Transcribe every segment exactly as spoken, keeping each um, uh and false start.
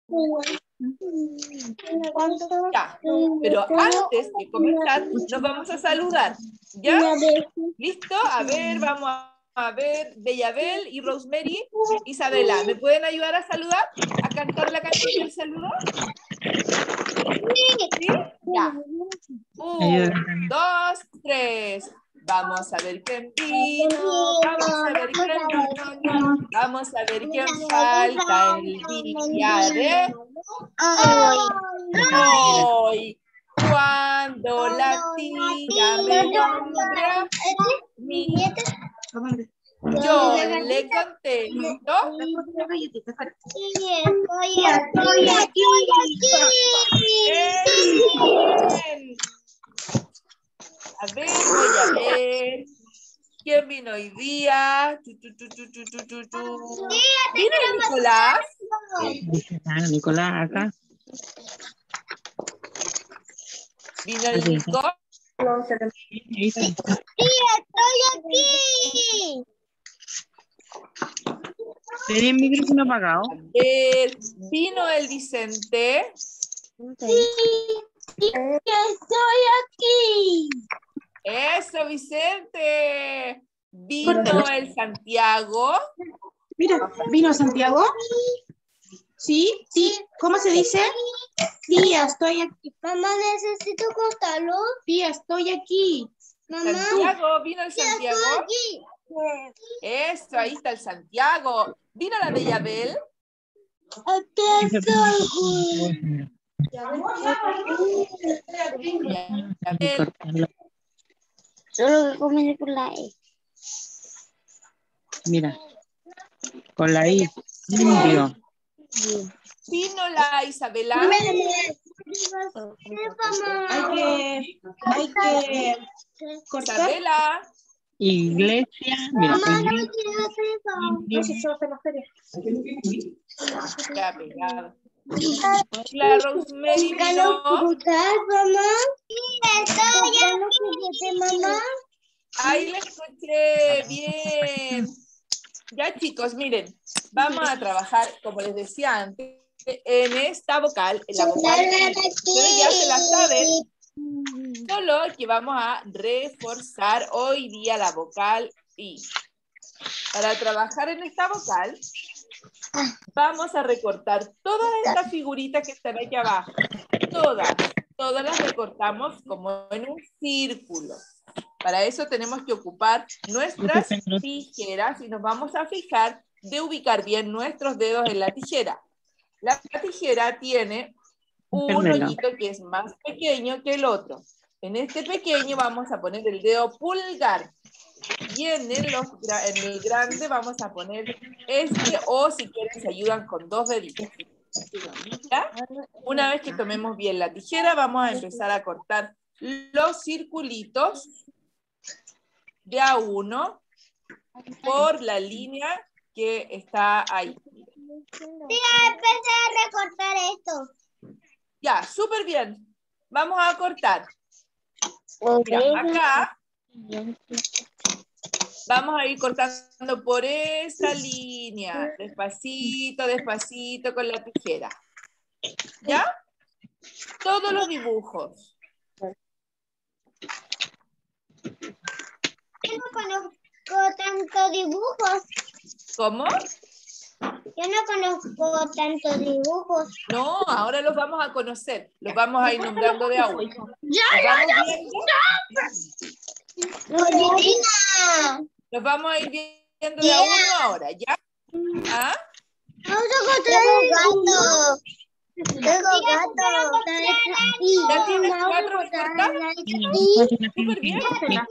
Ya, pero antes de comenzar, nos vamos a saludar. ¿Ya? ¿Listo? A ver, vamos a ver. Bellabel y Rosemary. Isabela, ¿me pueden ayudar a saludar? ¿A cantar la canción del saludo? ¿Sí? Ya. Un, dos, tres. Vamos a ver quién vino, vamos a ver quién vino, vamos a ver quién falta el día de hoy. Cuando la tía me nombra, mi, yo le contesto. Estoy aquí. Bien. A ver, voy a ver. ¿Quién vino hoy día? Tu, tu, tu, tu, tu, tu, tu, tu. ¿Vino el Nicolás? Ah, Nicolás, acá. ¿Vino el Nico? Ahí está. Sí, estoy aquí. ¿Tiene el micrófono apagado? A ver, ¿vino el Vicente? Sí, sí, estoy aquí. Eso, Vicente. ¿Vino el Santiago? Mira, ¿vino Santiago? ¿Sí? ¿Sí? ¿Cómo se dice? Tía, estoy aquí. Mamá, necesito contarlo. Tía, estoy aquí. Mamá, Santiago, ¿vino el sí, Santiago? estoy aquí. Eso, ahí está el Santiago. ¿Vino la Bellabel? Aquí estoy. Bellabel. Solo que comience con la E. Mira. Con la I. Indio. ¿Vino la Isabela? Hay que, hay que cortar. Isabela. Iglesia. Mira. Mamá, no Iglesia, quiero hacer eso. No, si solo hace la feria. Ya pegado. La Rosemary vino. ¿Estás, mamá? Sí, estoy aquí, mamá. Ahí la escuché. Bien. Ya, chicos, miren. Vamos a trabajar, como les decía antes, en esta vocal, en la vocal I. Ustedes ya se la saben. Solo que vamos a reforzar hoy día la vocal I. Para trabajar en esta vocal, vamos a recortar todas estas figuritas que están aquí abajo. Todas, todas las recortamos como en un círculo. Para eso tenemos que ocupar nuestras tijeras y nos vamos a fijar de ubicar bien nuestros dedos en la tijera. La tijera tiene un hoyito que es más pequeño que el otro. En este pequeño vamos a poner el dedo pulgar. Y en el, en el grande vamos a poner este, o si quieren se ayudan con dos deditos. ¿Ya? Una vez que tomemos bien la tijera, vamos a empezar a cortar los circulitos de a uno por la línea que está ahí. Sí, empecé a recortar esto. Ya, súper bien. Vamos a cortar. Mira, acá vamos a ir cortando por esta línea, despacito, despacito con la tijera. ¿Ya? Todos los dibujos. Yo no conozco tantos dibujos. ¿Cómo? Yo no conozco tantos dibujos. No, ahora los vamos a conocer. Los vamos a ir nombrando de a uno. ¡Ya, ¿Los ya, vamos ya! viendo? ¡Lorena! Los vamos a ir viendo de a uno ahora, ¿ya? ¿Ah? Vamos a cortar el gato. Tengo gato. ¿Ya tienes cuatro que cortar? Súper bien.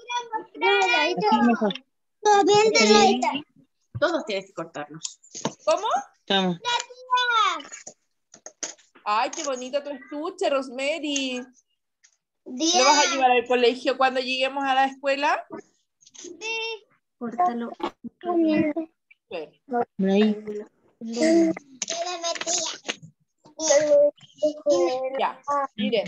Todavía entendí. Todos tienes que cortarlos. ¿Cómo? Estamos. Ay, qué bonito tu estuche, Rosemary. Diez. ¿Lo vas a llevar al colegio cuando lleguemos a la escuela? Sí. Córtalo. Sí. Por ahí. Ya, miren.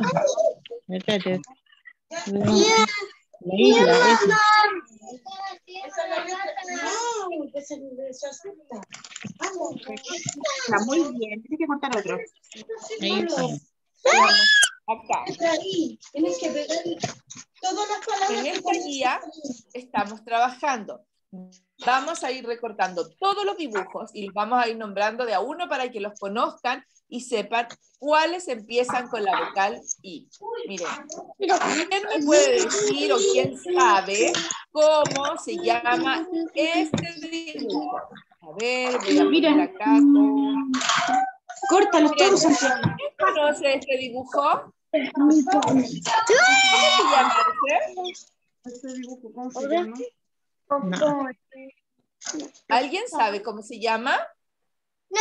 Métete. La isla, esa. Está muy bien. Tienes que contar otro. Ahí está. Acá. Tienes que pegar todas las palabras. En esta guía estamos trabajando. Vamos a ir recortando todos los dibujos y los vamos a ir nombrando de a uno para que los conozcan y sepan cuáles empiezan con la vocal I. Miren, ¿quién me puede decir o quién sabe cómo se llama este dibujo? A ver, voy a poner acá. Con... Córtalos todos, Santiago. ¿Quién conoce este dibujo? ¿Cómo se llama ese? ¿Este dibujo cómo se llama? No. ¿Alguien sabe cómo se llama? No.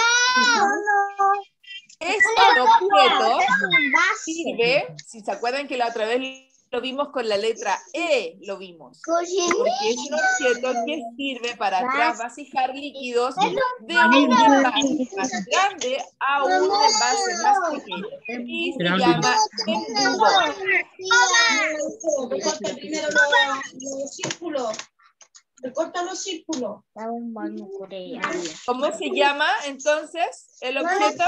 Este objeto sirve, si se acuerdan que la otra vez lo vimos con la letra E, lo vimos. Porque es un objeto que sirve para trasvasijar líquidos de un envase más grande a un envase más pequeño. Y se llama embudo. Recorta primero los, los círculos. Recorta los círculos. ¿Cómo se llama entonces el objeto?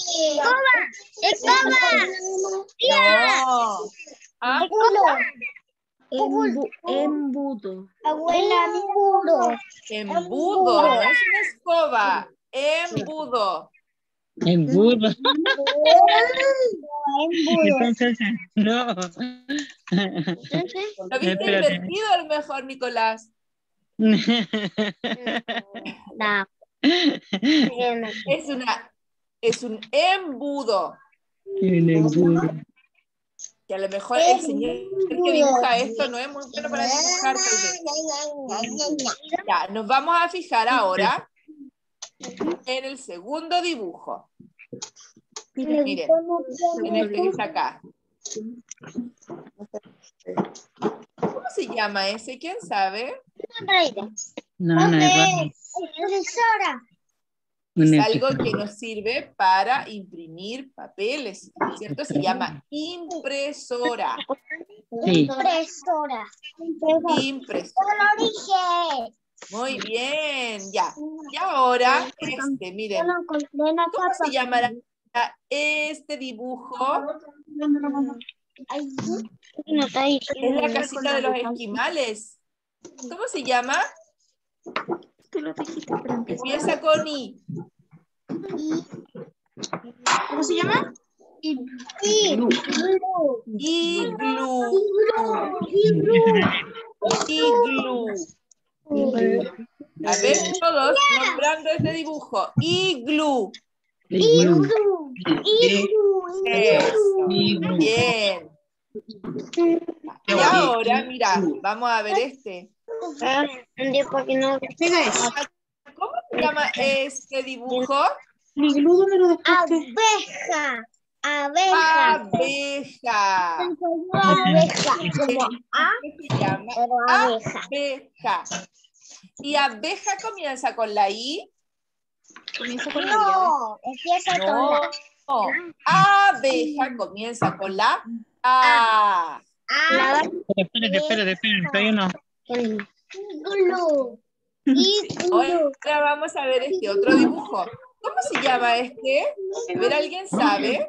No. ¿Ah? Embu- embudo. Abuela, embudo. Embudo, no es una escoba. Embudo. Embudo. Entonces, no. ¿Lo viste Espérate. invertido a lo mejor, Nicolás? Es una, es un embudo. El embudo. Que a lo mejor el señor que dibuja esto no es muy bueno para dibujar, tal vez. Ya, nos vamos a fijar ahora en el segundo dibujo. Miren, en este que está acá. ¿Cómo se llama ese? ¿Quién sabe? No, no es raro. Profesora. Un Es algo episodio. que nos sirve para imprimir papeles, ¿cierto? Se llama impresora. Sí. Impresora. Impresora. Lo dije. Muy bien, ya. Y ahora, este, miren, ¿cómo se llamará este dibujo? Es la casita de los esquimales. ¿Cómo se llama? Empieza con I. ¿Cómo se llama? Iglú. Iglú. A ver, todos nombrando este dibujo. Iglú. Iglú. Eso. Bien. Y ahora, mira, vamos a ver este. Pega eso. ¿Cómo se llama este dibujo? Mi glú, ¿dónde lo dejaste? Abeja. Abeja. Abeja. Abeja. Como A, ¿Qué se llama? pero abeja. Abeja. ¿Y abeja comienza con la I? Comienza con la I. No, empieza con No. la Abeja comienza con la A. A. Espérate, espérate, espérate. Todavía no. Iglú. Iglú. Ahora vamos a ver este otro dibujo. ¿Cómo se llama este? A ver, ¿alguien sabe?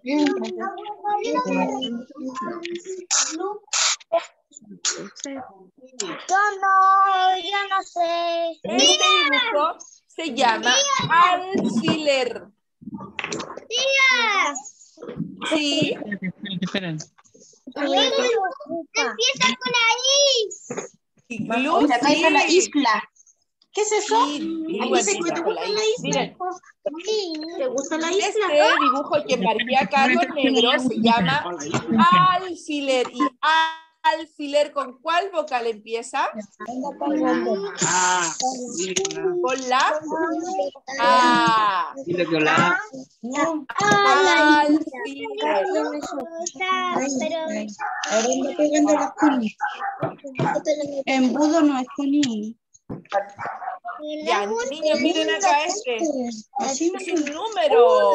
Yo no, yo no sé. Este dibujo se llama alfiler. Tía. Sí. Espérate, espérate, espérate. Empieza con la I. Iglú, Mira, acá está la sí. isla. ¿Qué es eso? Iglú, Aquí se empieza cuenta con con la la I. isla. Miren, ¿Te gusta la isla? este dibujo que marqué acá con negro se llama alfiler. ¿Y alfiler con cuál vocal empieza? Ah, Con la A. dile que la Alfiler. Pero pegando las cunis. Embudo no es con I. Ya, niños, miren acá este. Así Es un número.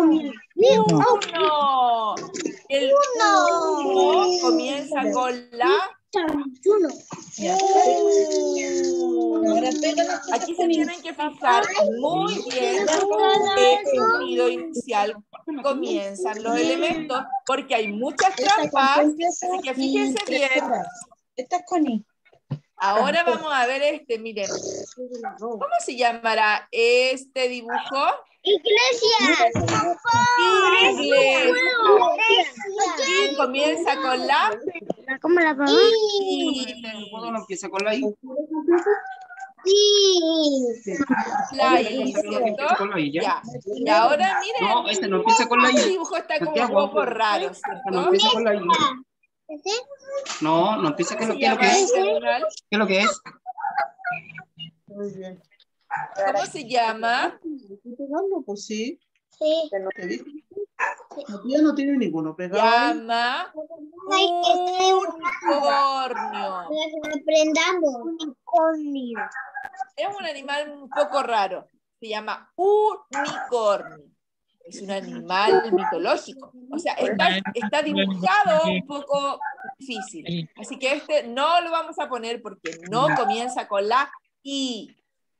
Uno. El uno comienza con la U. Aquí se tienen que fijar muy bien en qué sentido inicial comienzan los elementos, porque hay muchas trampas, así que fíjense bien. Esta es Connie. Ahora vamos a ver este, miren. ¿Cómo se llamará este dibujo? Iglesia. Iglesia. Y comienza con la ¿Cómo la pongo? I. ¿Cuándo no empieza con la I? Sí. La I, ¿cierto? Empieza con la I, ¿ya? Ya. Y ahora miren, No, este no empieza con la este I. dibujo está como un Santiago. poco raro, Este no ¿cierto? empieza con la I. No, no empieza. ¿Qué es lo ¿Cómo se qué es lo llama que es? este animal? ¿Qué es lo que es? Muy bien. ¿Cómo se llama? ¿Estoy pegando? Pues sí. Sí. ¿Te viste? La tía no tiene ninguno pegado ahí. Llama Ay, que unicornio. aprendamos. Unicornio. Es un animal un poco raro. Se llama unicornio. Es un animal mitológico. O sea, está, está dibujado un poco difícil. Así que este no lo vamos a poner porque no comienza con la I.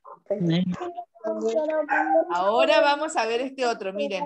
Ahora vamos a ver este otro. Miren.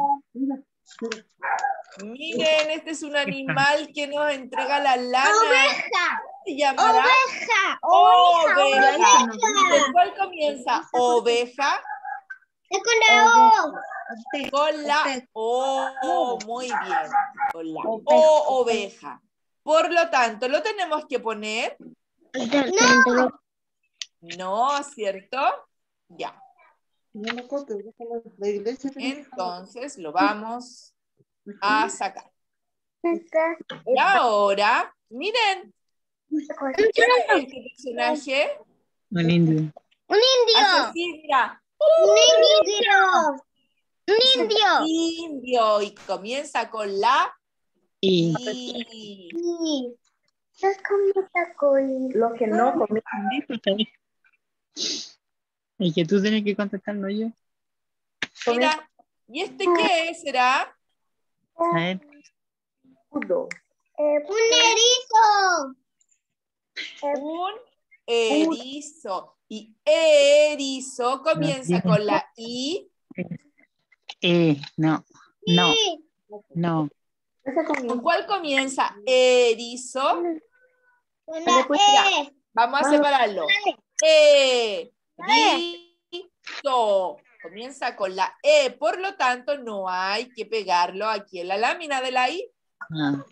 Miren, este es un animal que nos entrega la lana. Oveja. ¿Cómo se llamará? Oveja. Oveja. Oveja. ¿De cuál comienza? Oveja. Es con la O. Con la O. Muy bien. Con la O, oveja. Por lo tanto, ¿lo tenemos que poner? No. No, ¿cierto? Ya. No lo cortes, déjalo. La iglesia. Entonces lo vamos a sacar. Y ahora, miren, ¿quién es este personaje? Un indio. Un indio. Así, mira. Un indio. Un Es un indio. indio y comienza con la Y I. Sí. Es como con Los que no comí. y que tú tienes que contestar, no yo. Mira, ¿y este qué será? A ver, Uno. un erizo. Un erizo. Y erizo comienza con la I. eh, no, no, Sí. no. ¿Con cuál comienza erizo? Con la E. Vamos a separarlo. Erizo. Comienza con la E, por lo tanto no hay que pegarlo aquí en la lámina de la I. Ah,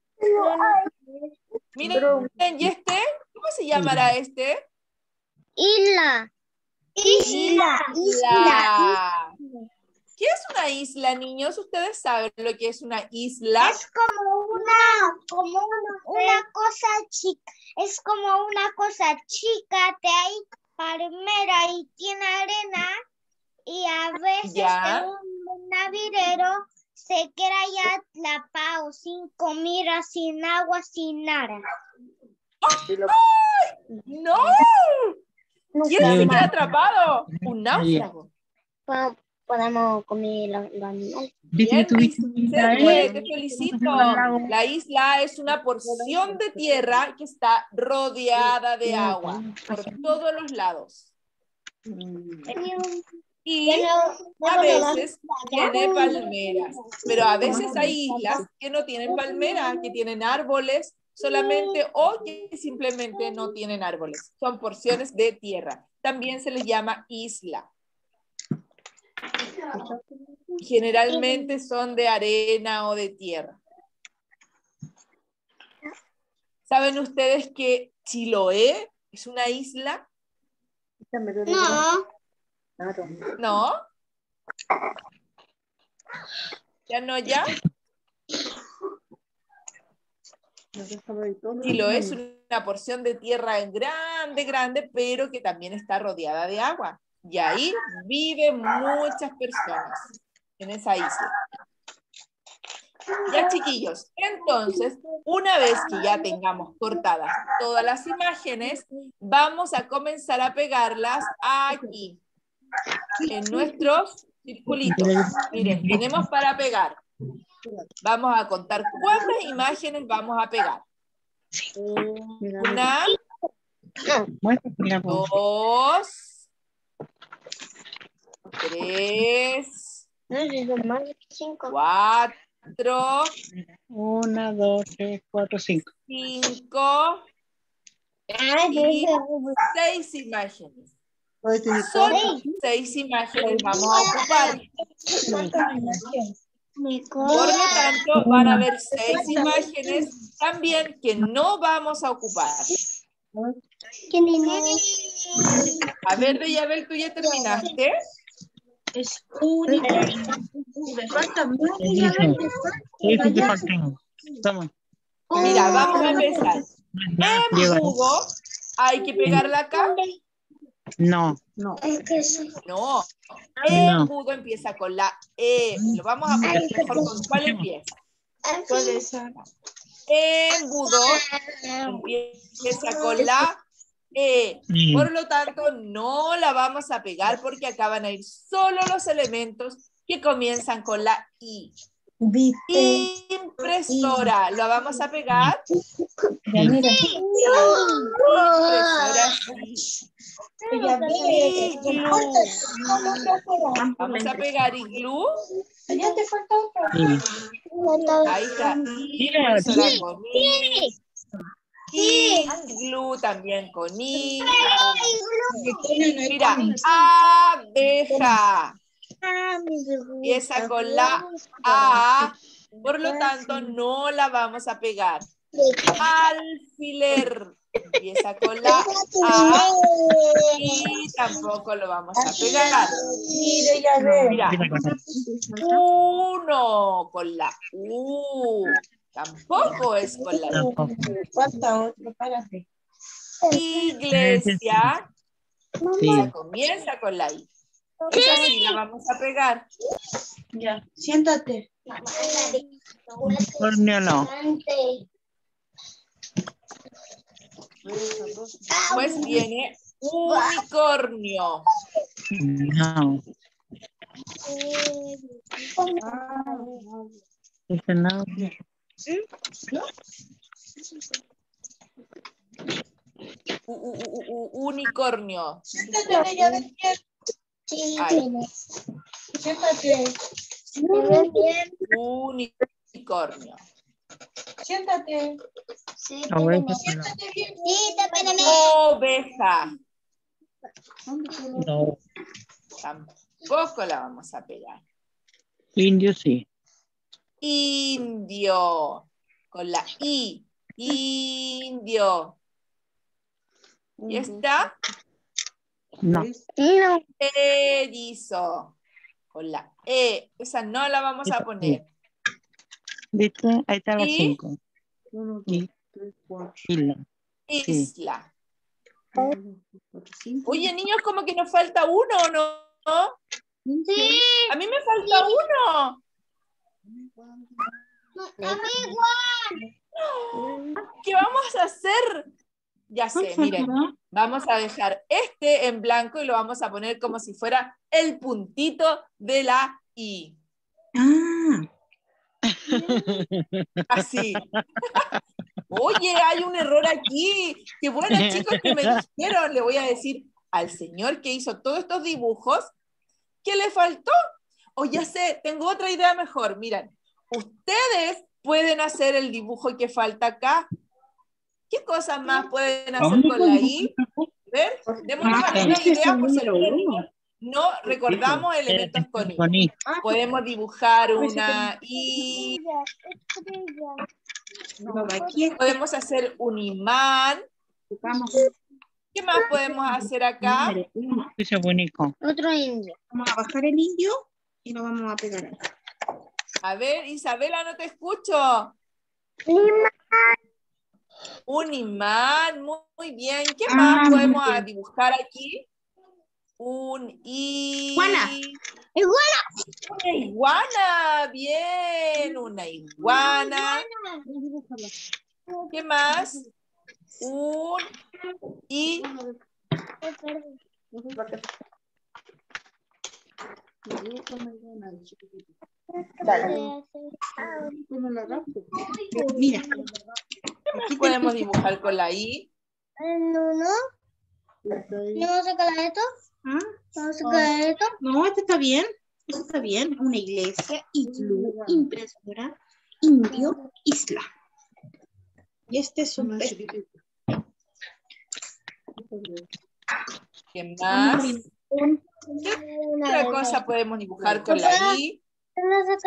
Miren, ¿y este? ¿Cómo se llamará este? Isla. Isla. Isla. ¿Qué es una isla, niños? ¿Ustedes saben lo que es una isla? Es como una, como una, una cosa chica. Es como una cosa chica de ahí, palmera y tiene arena. Y a veces Ya. de un navidero se queda ya atrapado, sin comida, sin agua, sin nada. ¡No! ¿Quién se queda atrapado? Un náufrago. Podemos comer los animales. ¿Viste que Bien, tuviste Vicente, te felicito. La isla es una porción de tierra que está rodeada de agua por todos los lados. Y a veces tiene palmeras, pero a veces hay islas que no tienen palmeras, que tienen árboles solamente o que simplemente no tienen árboles. Son porciones de tierra. También se les llama isla. Generalmente son de arena o de tierra. ¿Saben ustedes que Chiloé es una isla? No. ¿No? ¿Ya no ya? Chiloé es una porción de tierra grande, grande, pero que también está rodeada de agua. Y ahí viven muchas personas en esa isla. Ya, chiquillos, entonces, una vez que ya tengamos cortadas todas las imágenes, vamos a comenzar a pegarlas aquí, en nuestros circulitos. Miren, tenemos para pegar. Vamos a contar cuántas imágenes vamos a pegar. Una, dos, tres, No, si son más de cinco. cuatro, Una, dos, tres, cuatro, cinco. cinco Ay, y no, seis imágenes. Solo seis imágenes vamos a ocupar. Por lo tanto, van a haber seis imágenes también que no vamos a ocupar. A ver, Bellabel, ¿tú ya terminaste? Es único. Me falta más. ¿Qué dice? ¿Qué dice que falten? Toma. Mira, vamos a empezar. Nada, En lleva. mudo, ¿hay que pegarla acá? No, No. no. En mudo empieza con la E. Lo vamos a poner mejor con cuál empieza. En mudo empieza con la E. Sí. Por lo tanto, no la vamos a pegar porque acá van a ir solo los elementos que comienzan con la I. Impresora. ¿Lo vamos a pegar? Impresora, sí. Iglú. Vamos a pegar iglú. Ya te falta otro. Sí. Ahí está. Mira, Impresora sí. con I. Iglú también con I. Mira, abeja. Empieza con la A. Por lo tanto, no la vamos a pegar. Alfiler. Empieza con la A y tampoco lo vamos a pegar. Mira, uno con la U. Tampoco es con la U. Tampoco. Falta otro, párate. Iglesia. Sí. Esa comienza con la I. Esa sí la vamos a pegar. Ya, siéntate. Unicornio no. Pues viene unicornio. No. Ese no. U, u, u, u, unicornio. Siéntate, ya despierta. Ahí. Siéntate. Unicornio. Siéntate. Oveja. Siéntate bien. Oveja. No. Tampoco la vamos a pegar. Indio sí. Indio. Con la I. Indio. ¿Y está? No. Erizo. Con la E. Esa no la vamos a poner. ¿Viste? Ahí están las ¿Y? cinco. Y- Isla. Isla. Oye, niños, como que nos falta uno, ¿no? Sí. A mí me falta uno. ¿Qué vamos a hacer? Ya sé, miren. Vamos a dejar este en blanco y lo vamos a poner como si fuera el puntito de la I. Ah, Así. Oye, hay un error aquí. Qué bueno, chicos, que me dijeron. Le voy a decir al señor que hizo todos estos dibujos que le faltó. O ya sé, tengo otra idea mejor. Miren, ustedes pueden hacer el dibujo que falta acá. ¿Qué cosas más pueden hacer con la I? ¿Ver? Démonos alguna idea por si algunos niños no recordamos elementos con I. Con I. Podemos dibujar una I. aquí Podemos hacer un imán. estamos. ¿Qué más podemos hacer acá? Ese bonito. Otro indio. Vamos a bajar el indio y lo vamos a pegar ahí. A ver, Isabela, no te escucho. Un imán, muy, muy bien. ¿Qué Ah, más muy podemos bien. dibujar aquí? Un i... Iguana. Una iguana, bien. Una iguana. ¿Qué más? Un i... Mira, ¿Qué más podemos dibujar con la i? No, no. ¿No vamos a calar esto? ¿Ah? No, este está bien. Este está bien. Una iglesia, iglú, impresora, indio, isla. Y este es un pez. ¿Qué más? ¿Qué otra cosa podemos dibujar con la I? Sí,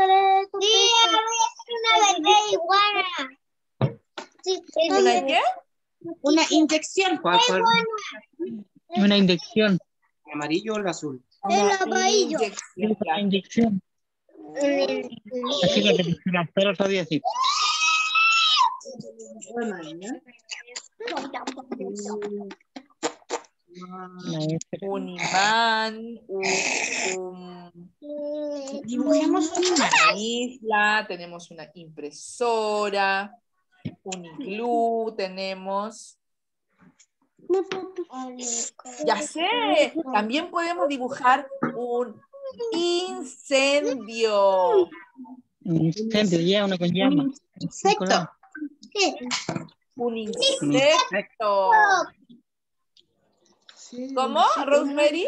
una verde iguana. Sí, ¿Una qué? Una inyección. ¿Cuál, cuál? Una inyección. ¿El amarillo o el azul? el amarillo. Inyección. Una inyección. Así que repitió la pero todavía sí. Un imán, un, un- Dibujemos un imán. una isla, tenemos una impresora, un iglú, tenemos... Ya sé, también podemos dibujar un incendio. Un incendio, ya, una con llama. Insecto. Un insecto. ¿Cómo, Rosemary?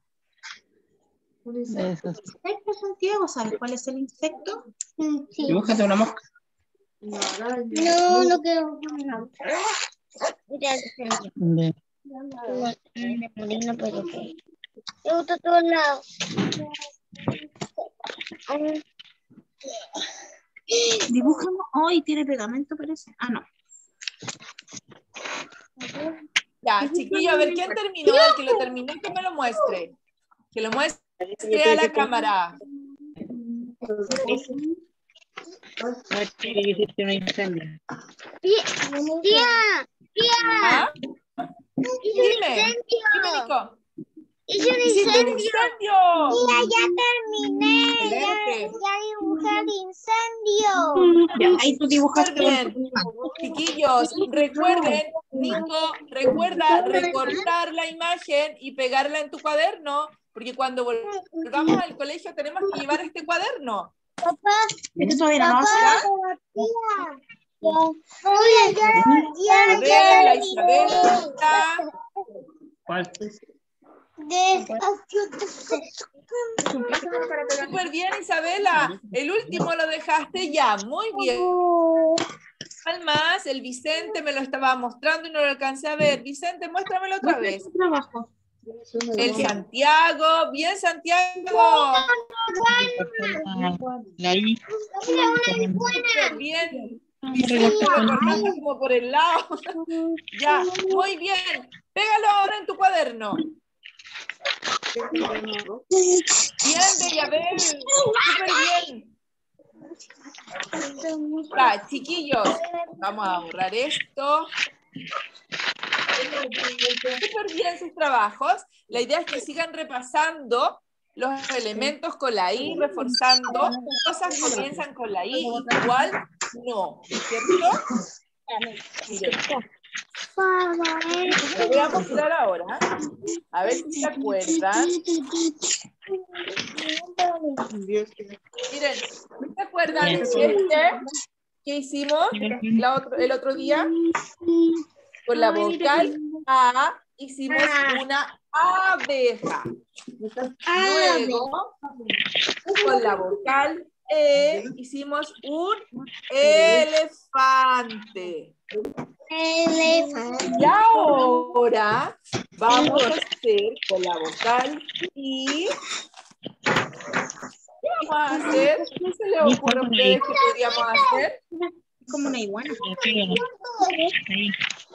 Eso. Insecto, Santiago, ¿sabes cuál es el insecto? Sí. Dibújate una mosca. No, no quiero. No. Mira, De- no puedo. Me gusta todos lados. Dibujamos. Hoy tiene pegamento, parece. Ah, no. Ya, chiquillo, a ver, ¿quién terminó? El que lo terminó, que me lo muestre. Que lo muestre a la cámara. No tiene que hiciste un incendio. Tía, tía, ¿Ah? hice un Dime, dime, incendio. Nico. Hice un ¡Hiciste un incendio. incendio! Tía, ya terminé. Ya, Excelente. ya dibujé el incendio. Ya, ahí tú dibujaste Súper bien. un imán. Chiquillos, recuerden, Nico, recuerda recortar la imagen y pegarla en tu cuaderno, porque cuando volvamos al colegio tenemos que llevar este cuaderno. Papá, Este todavía no lo papá, hace. tía. Oye, ya, ya, A ver, ya. la Isabel está. ¿Cuál? De... Súper bien, Isabela. El último lo dejaste ya. Muy bien. ¿Cuál más? El Vicente me lo estaba mostrando y no lo alcancé a ver. Vicente, muéstramelo otra vez. Trabajo. El Santiago. Bien, Santiago. La I. Súper bien. Vicente lo cortaste como por el lado. Ya, muy bien. Pégalo ahora en tu cuaderno. Bien, Bellabel. Súper bien. Ya, chiquillos, vamos a borrar esto. Súper bien sus trabajos. La idea es que sigan repasando los elementos con la I, reforzando. Cosas comienzan con la I, igual no, ¿cierto? Miren, lo voy a mostrar ahora. A ver si se acuerdan. Miren, ¿se acuerdan de este que hicimos la otro, el otro día? Con la vocal A hicimos una abeja. Luego, con la vocal E hicimos un elefante. Y ahora vamos a hacer con la vocal I. ¿Qué vamos a hacer? ¿Qué se les ocurre a ustedes que podríamos hacer? Como una iguana. Ahí.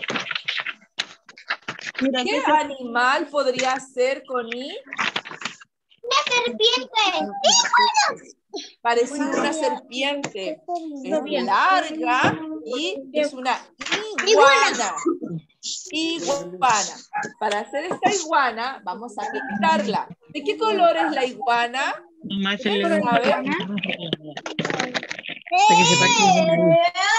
Mira, ¿Qué aquí animal podría ser con I? Serpiente. Parecido a una serpiente. Es larga y es una iguana. Iguana. Para hacer esta iguana, vamos a pintarla. ¿De qué color es la iguana? Nomás se le ¿Quién sabe? Para que se parezca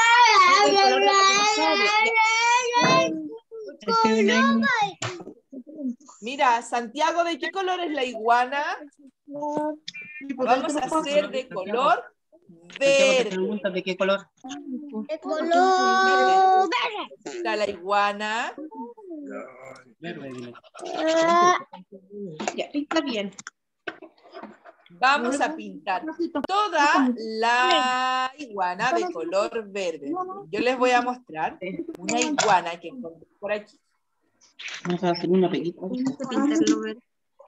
a una I. Mira, Santiago, ¿de qué color es la iguana? Vamos a hacer de color Santiago, te verde. preguntas de qué color. De color verde. Está la iguana. Ya, pinta bien. Vamos a pintar toda la iguana de color verde. Yo les voy a mostrar una iguana que encontré por aquí. Vamos a hacer una película. Pintarlo verde.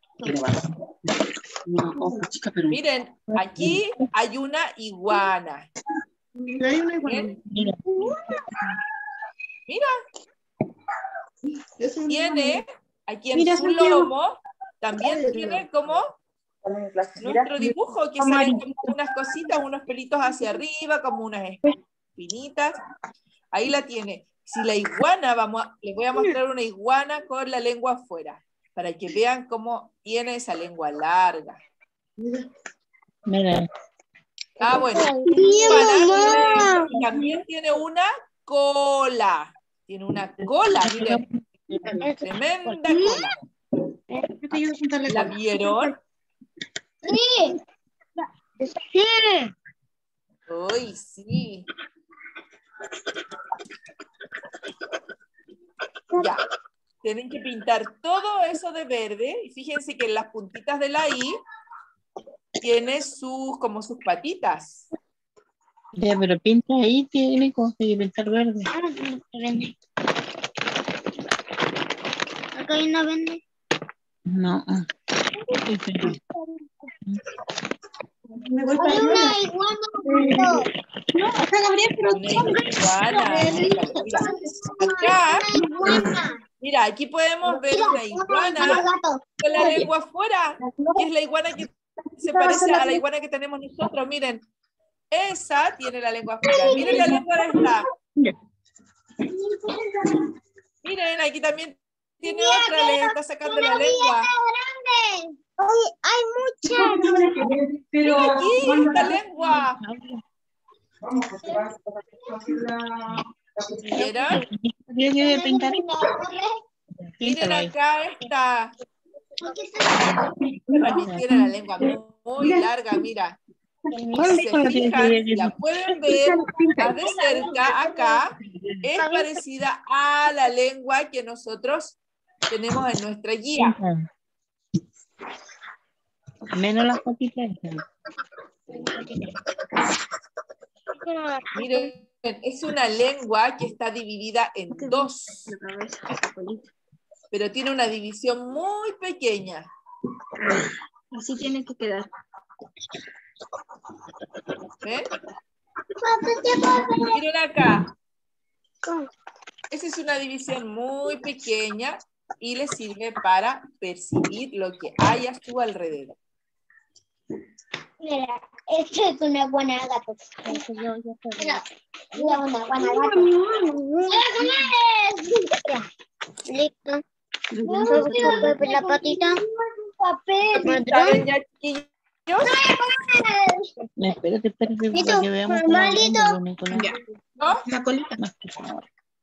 Una hoja chica, pero Miren, aquí hay una iguana. Hay una ¿Bien? mira, Mira, tiene aquí en Mira, su Santiago. lomo, también tiene como nuestro dibujo, que salen como unas cositas, unos pelitos hacia arriba, como unas espinitas. Ahí la tiene. Si la iguana, vamos a, les voy a mostrar una iguana con la lengua afuera, para que vean cómo tiene esa lengua larga. mira. Ah, bueno. Iguana, y también tiene una cola. Tiene una cola, miren. Tremenda cola. Yo te ayudo a pintar la ¿La cola. vieron? Sí. Sí. Uy, sí. Ya. Tienen que pintar todo eso de verde. Y fíjense que en las puntitas de la I tiene sus, como sus patitas. Ya, pero pinta ahí, tiene que pintar verde. Acá hay una vende. No. Me voy para Hay allá. una iguana. No, acá Gabriel, pero Una iguana. Mira, acá, Una iguana. mira, aquí podemos ver una iguana gato. con la lengua afuera, que es la iguana que se parece a la iguana que tenemos nosotros. Miren, esa tiene la lengua afuera. Miren la lengua de esta. Miren, aquí también tiene otra, le está sacando la lengua. Grande. Ay, hay muchas. Mira aquí, esta lengua. ¿Vieron? Tiene que pintar. Miren Píntalo ahí. acá esta. También tiene la lengua muy, muy larga, mira. ¿Cuál Si se cola tiene que fijan, ver si la pueden ver más de cerca acá, es parecida a la lengua que nosotros tenemos en nuestra guía. Menos las patitas. Miren, es una lengua que está dividida en dos, pero tiene una división muy pequeña. así tiene que quedar. ¿Ven? Miren acá. Esa es una división muy pequeña y le sirve para percibir lo que hay a su alrededor. Mira, esto es una buena gato. Mira, mira, una buena gato. Listo. La patita. Papel. ¿Saben ya, chiquillos? Espérate, espérate, Listo, para que veamos cómo normalito. es lo único, ¿no? Ya. ¿No? La colita. Más que ahora.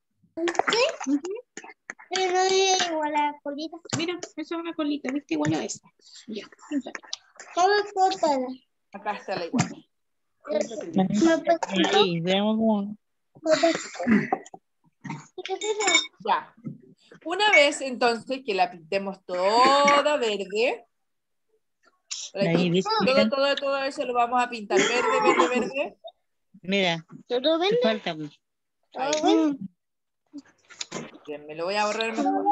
Pero no es igual la colita. Mira, esa es una colita, ¿viste? Igual a esta. Ya, píntala. ¿Cómo cortada? Acá está la iguana. Ahí, veamos cómo. Ya. Una vez entonces que la pintemos toda verde, por aquí, Ahí, ¿viste? todo, todo, todo eso lo vamos a pintar verde, verde, verde. Mira, ¿Todo te bien? falta. Pues. Ahí. Bien, me lo voy a borrar mejor.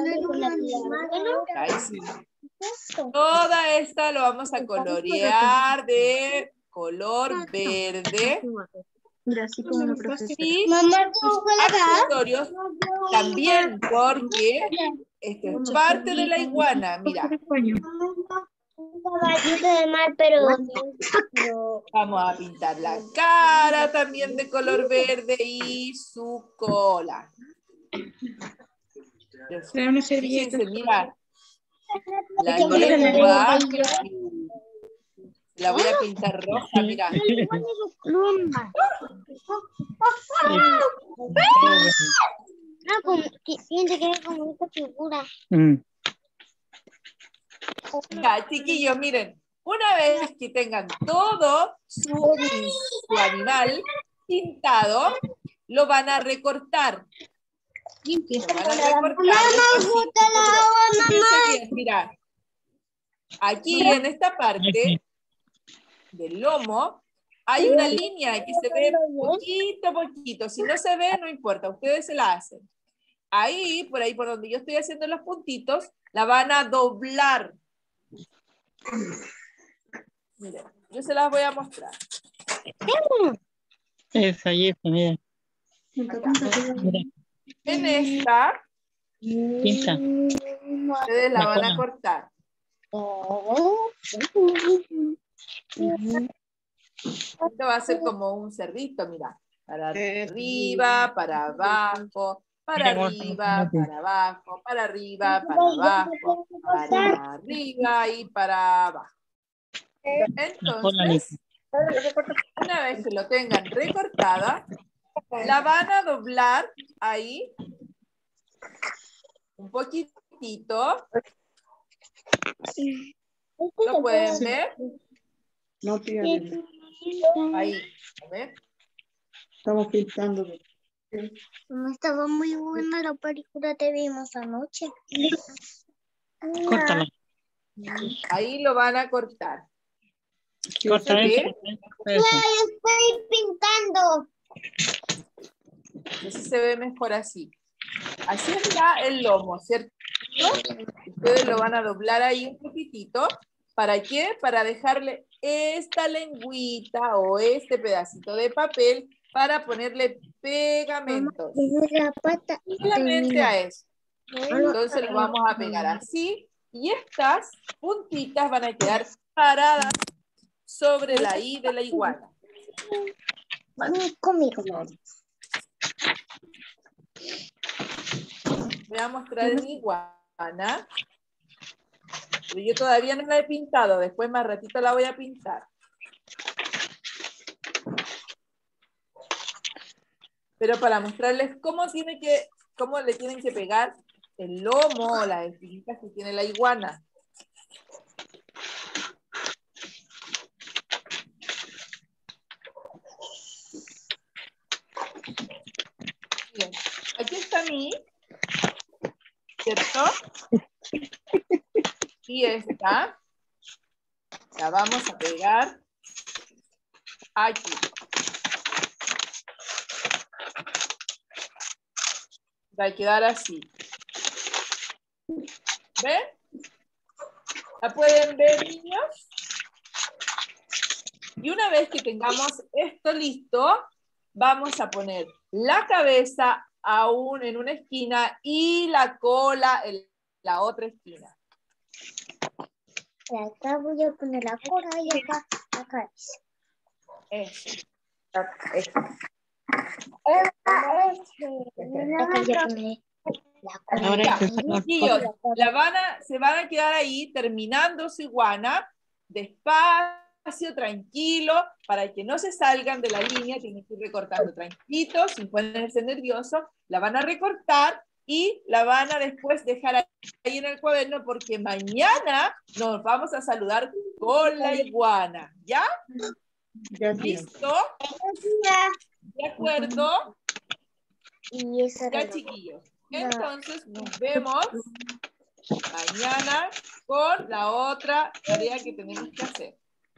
Ahí sí. Toda esta lo vamos a colorear de color verde. Mira, así como una profesora. Y Mamá, ¿tú accesorios también, porque esto es parte de la iguana. Mira, un caballito de mar, pero... pero- vamos a pintar la cara también de color verde y su cola. Trae una servilleta. Fíjense, mira, la ¿Qué pasa? lengua la voy a pintar roja, mira. No, como, que- siente que es como esta figura. Mm. Ya, chiquillos, miren, una vez que tengan todo su, su animal pintado, lo van a recortar. Limpia. Lo van a recortar. Me gusta la agua, Fíjense bien, mira. Aquí en esta parte del lomo hay una línea que se ve poquito a poquito. Si no se ve, no importa, ustedes se la hacen. Ahí, por ahí por donde yo estoy haciendo los puntitos, la van a doblar. Miren, yo se las voy a mostrar. Esa y esa, mira. Acá. Mira, En esta, pinta. ustedes la van a cortar. Esto va a ser como un cerdito, mira. Para arriba, para abajo, para arriba, para abajo, para arriba, para abajo, para arriba y para abajo. Entonces, una vez que lo tengan recortada, la van a doblar ahí un poquitito. ¿Lo pueden ver? No, tía, Ahí, a ver. estamos pintando. No estaba muy buena la película que vimos anoche. Córtala. Ahí lo van a cortar. Corta ¿Sí? eso. Eso. Estoy pintando. Entonces se ve mejor así. Así está el lomo, ¿cierto? Ustedes lo van a doblar ahí un poquitito. ¿Para qué? Para dejarle esta lengüita o este pedacito de papel para ponerle pegamento. La pata. Solamente a eso. Entonces lo vamos a pegar así. Y estas puntitas van a quedar paradas sobre la I de la iguana. Conmigo. Voy a mostrar mi iguana. Pero yo todavía no la he pintado. Después más ratito la voy a pintar. Pero para mostrarles cómo tiene que, cómo le tienen que pegar el lomo o las espinitas que tiene la iguana. Bien, aquí está mi, ¿cierto? Y esta la vamos a pegar aquí. Va a quedar así. ¿Ven? ¿La pueden ver, niños? Y una vez que tengamos esto listo, vamos a poner la cabeza aún en una esquina y la cola en la otra esquina. Acá voy a poner la cola y acá la cabeza. Eso. Eso. Acá voy a poner la cola. Ahora hay Ya, que hacer las chiquillos, la van a, se van a quedar ahí terminando su iguana, despacio, tranquilo, para que no se salgan de la línea, tienen que ir recortando tranquilitos, sin ponerse nerviosos, la van a recortar y la van a después dejar ahí en el cuaderno porque mañana nos vamos a saludar con la iguana, ¿ya? Ya, tía. ¿Listo? ¿De acuerdo? Y esa era Ya, la- chiquillos. Entonces nos vemos mañana con la otra tarea que tenemos que hacer.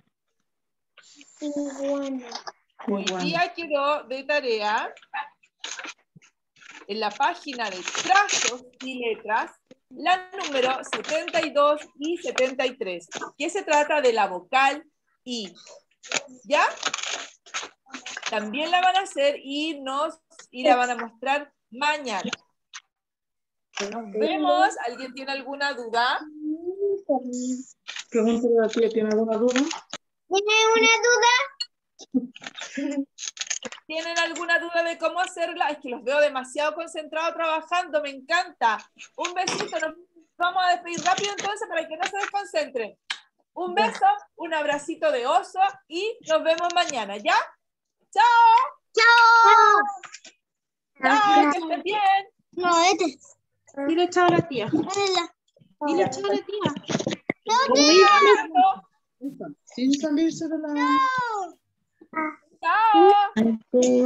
iguana. Hoy Iguana. día quedó de tarea en la página de trazos y letras la número setenta y dos y setenta y tres, que se trata de la vocal I. ¿Ya? También la van a hacer y, nos, y la van a mostrar mañana. Nos vemos. ¿Alguien tiene alguna duda? Pregúntale a la tía, ¿tiene alguna duda? ¿Tiene una duda? ¿Tienen alguna duda de cómo hacerla? Es que los veo demasiado concentrados trabajando, me encanta. Un besito, nos vamos a despedir rápido entonces para que no se desconcentren. Un beso, un abracito de oso y nos vemos mañana, ¿ya? ¡Chao! ¡Chao! ¡Chao! ¡Que estén bien! No, este. Dile chao a la tía. Hola. Dile chao a la tía. ¡Chao! Sin salirse de la... ¡Chao! Chao.